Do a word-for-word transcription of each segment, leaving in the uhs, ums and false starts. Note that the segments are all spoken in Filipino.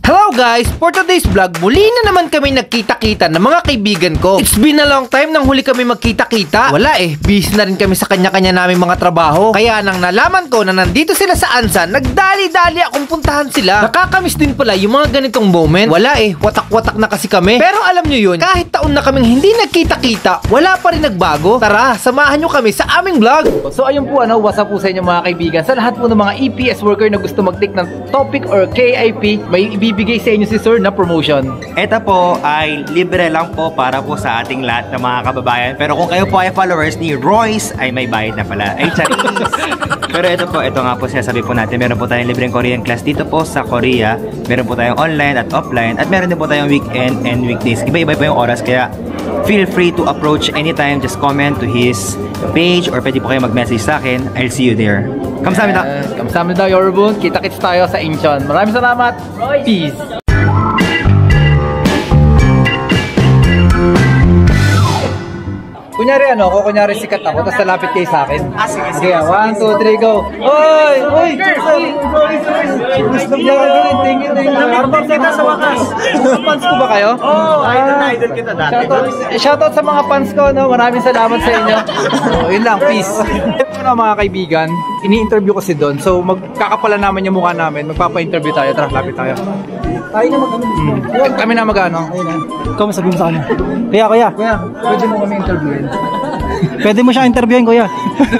Hello guys! For today's vlog, muli na naman kami nagkita-kita ng mga kaibigan ko. It's been a long time nang huli kami magkita-kita. Wala eh, busy na rin kami sa kanya-kanya naming mga trabaho. Kaya nang nalaman ko na nandito sila sa Ansan, nagdali-dali akong puntahan sila. Nakakamiss din pala yung mga ganitong moment. Wala eh, watak-watak na kasi kami. Pero alam nyo yun, kahit taon na kaming hindi nagkita-kita, wala pa rin nagbago. Tara, samahan nyo kami sa aming vlog. So ayun po, ano, what's up po sa inyo mga kaibigan. Sa lahat po ng mga E P S worker na gusto mag-take ng topic or K I P, may ibibigay sa inyo si Sir na promotion. Ito po ay libre lang po para po sa ating lahat ng mga kababayan. Pero kung kayo po ay followers ni Royce, ay may bayad na pala. Ay, charis! Pero ito po, ito nga po sinasabi po natin. Meron po tayong libreng Korean class dito po sa Korea. Meron po tayong online at offline. At meron din po tayong weekend and weekdays. Iba-iba po yung oras. Kaya feel free to approach anytime. Just comment to his page or pwede po kayo mag-message sa akin. I'll see you there. Kamsahamnida! Yes, kamsahamnida, Yorobun. Kita-kits tayo sa Incheon. Maraming salamat. Royce. Peace! Kunyari ano, ako kunyari sikat ako, tapos nalapit kayo sa akin. Ah, sige, sige. one, two, three, go! Oy! Oy! Gusto niya ka gawin, thank you, thank you. Namit kita sa wakas. Fans ko ba kayo? Oo, oh, idol na idol kita dati. Shoutout, shoutout sa mga fans ko, no? Maraming salamat sa inyo. So, yun lang, peace. Ito mga kaibigan, ini-interview ko si Don. So, magkakapalan naman yung mukha namin. Magpapa-interview tayo. Tara, lapit tayo. Tayo na mag-ano. Hmm. Kami na mag-ano. Ikaw masabihin mo sa kanya. Kuya, kuya. Kuya, pwede mo kami interviewin. Pwede mo siya interviewin, kuya.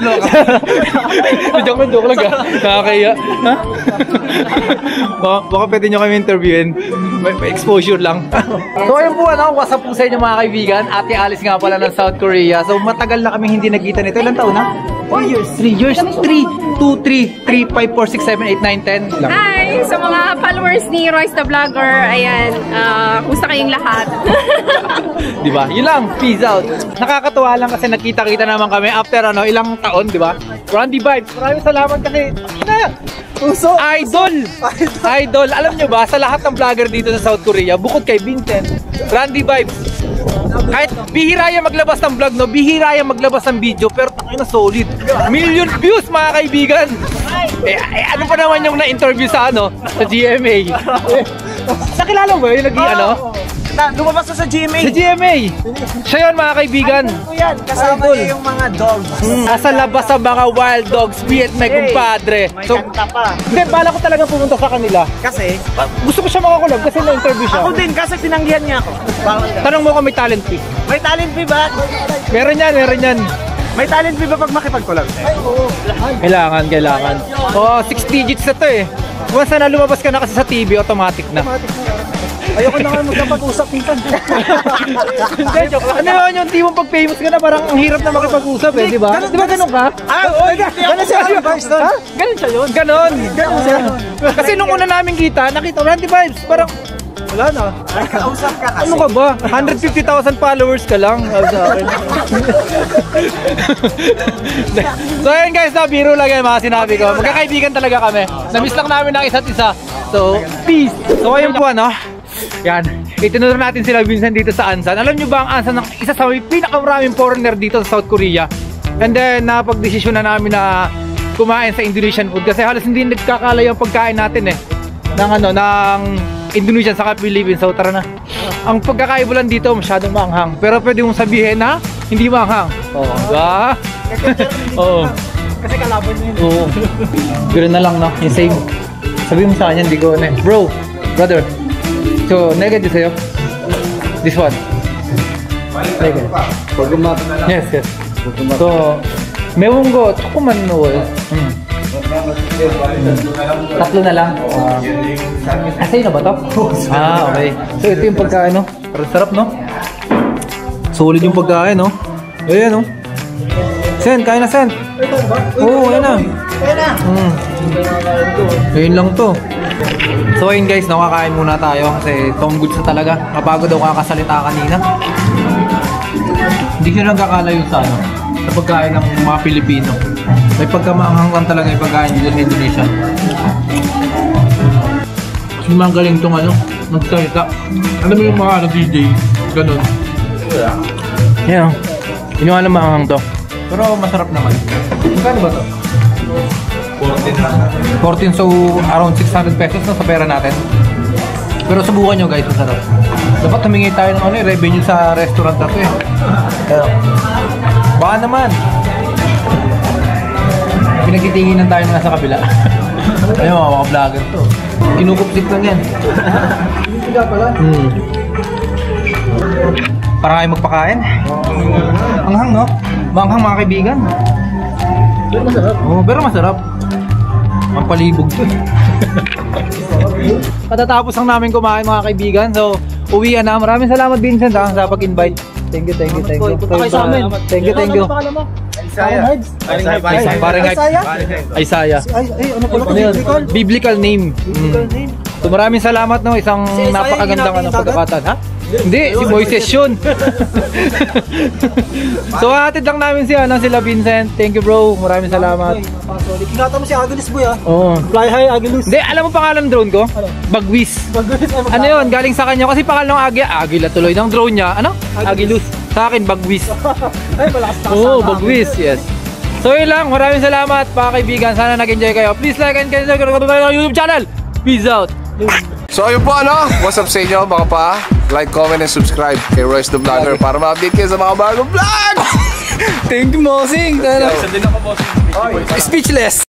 Joke lang, joke lang ha. Nakakaya. Ha? Baka, baka pwede nyo kami interviewin. May, may exposure lang. So ayun po, ano, what's up po sa inyo mga kaibigan. Ate Alice nga pala ng South Korea. So matagal na kami hindi nagkita nito. Ilang taon na? three years. three years? three, two, three, three, five, four, six, seven, eight, nine, ten. Hi! Sa mga followers ni Royce the Vlogger, ayan, uh, kumusta kayong lahat? Diba? Yun lang, peace out. Nakakatuwa lang kasi nagkita-kita naman kami after ano, ilang taon, diba? Randy Vibes, maraming salamat kasi na, Uso. Idol! Idol! Alam nyo ba, sa lahat ng vlogger dito sa South Korea, bukod kay Vincent, Randy Vibes, kahit bihira yung maglabas ng vlog, no? Bihira yung maglabas ng video, pero takin na solid. Million views mga kaibigan! Eh, eh ano pa naman yung na-interview sa ano? Sa G M A? Nakilala mo ba yung nag- ano? Na, lumabas na sa G M A. Sa G M A! Siya yun mga kaibigan. Ano yan? Kasama niya yung mga dogs. Mm, nasa labas sa mga wild dogs, Viet may kumpadre. May So, kanta pa. hindi, bala ko talaga pumunta sa kanila. Kasi, Gusto ko siya makakulab kasi na-interview siya. ako din, kasi tinanggihan niya ako. Tanong mo kung may talent fee. May talent fee ba? Meron yan, meron yan. May talent fee ba pag makipag-collab? Kailangan, kailangan. Oo, oh, six digits na to eh. Once na lumabas ka na kasi sa T V, automatic na. Ayoko na nga magkapag-usap minsan. Hindi, joke lang. Ano yun yung timong pag famous ka na, parang ang hirap na makipag-usap eh, di ba? Di ba ganun ka? Ah, oo, Ganun siya, Vibes doon. Ha? Ganun siya yun? Ganon. Ganon siya. Kasi nung una namin kita, nakita, Randy Vibes, parang wala na. Kausap ka kasi. Ano ka ba? one hundred fifty thousand followers ka lang. Sa akin. So ayun guys, na biro lang yan mga sinabi ko. Magkakaibigan talaga kami. Namiss lang namin ang isa't isa. So, peace! So ayun po ano. Yan. Itinuro natin sila Vincent dito sa Ansan. Alam nyo ba ang Ansan ng isa sa pinakamaraming foreigner dito sa South Korea? And then napag-desisyon na namin na kumain sa Indonesian food kasi halos hindi nagkakala yung pagkain natin eh. Ng ano, ng Indonesian sa Philippines. So tara na. Ang pagkakaiba lang dito masyadong maanghang. Pero pwede mong sabihin na hindi maanghang. Oo. Ba? Oo. Kasi kalaban niya yun. Oo. Ganoon na lang no. Yung same. Sabi mo sa kanya hindi ko ano eh. Bro, brother. So, negative sa'yo? This one? Negative. Yes, yes. So, mewong go, chokuman no. Hmm. Tatlo na lang. Uh, ah, sa'yo na ba to? Ah, okay. So, ito yung pagkain, no? Parang sarap, no? Solid yung pagkain, no? Ayan, no? Sen, kain na, Sen. Oo, ayan na. Ayan na. Hmm. Ayun lang to. So ayun guys, nakakain muna tayo kasi Tom Goods na talaga. Kapagod daw kakasalita kanina. Hindi siya nagkakalayo sa ano, sa pagkain ng mga Pilipino. May pagkamaanghang lang talaga yung pagkain dito sa Indonesia. Kasi mga galing tong ano, nagsalita. Alam mo yung mga ano, D J, ganun. Yan, yun yung alam maanghang to. Pero masarap naman. Magkano ba to? fourteen, so around six hundred pesos na sa pera natin. Pero subukan nyo guys, masarap. Dapat humingi tayo ng ano, eh, revenue sa restaurant na to eh. Kaya, baka naman. Pinagtitinginan tayo na nasa kabila. Ayun, mga mga vlogger to. Kinukupsik lang yan. Hindi pala. Hmm. Para kayo magpakain. Anghang, no? Manghang mga kaibigan. Pero masarap. Oo, pero masarap. Ang palibog to eh. Katatapos lang namin kumain mga kaibigan. So, uwian na. Maraming salamat Vincent ha, sa pag-invite. Thank you, thank you, thank you. Punta kayo sa amin. Thank you, thank you. Ano pangalan mo? Isaya. Isaya. Parang Isaya? Isaiah. Ay, ay, ano pala? Ano yun? Biblical? Biblical name. Biblical Mm. name. So maraming salamat no, isang Si Isaiah, napakagandang hindi ano, natin yung pagkakataon. Ha? Hindi, si Moises yun. So hatid lang namin si ano, sila Vincent. Thank you bro, maraming salamat. Ay, napaka-solid. Ingatan mo si Agilis boy ah. Oo. Fly high Agilis. Hindi, alam mo pangalan ng drone ko? Bagwis. Ano yun, galing sa kanya kasi pangalan ng Agila. Agila tuloy ng drone niya. Ano? Agilus. Sa akin, Bagwis. Ay, malakas na Oo, Bagwis, yes. So yun lang, maraming salamat mga kaibigan. Sana nag-enjoy kayo. Please like and subscribe to YouTube channel. Peace out. So ayun po ano, what's up sa inyo mga pa? Like, comment, and subscribe kay Royce the Vlogger para ma-update kayo sa mga bagong vlogs! Thank you, Mosing. Speechless.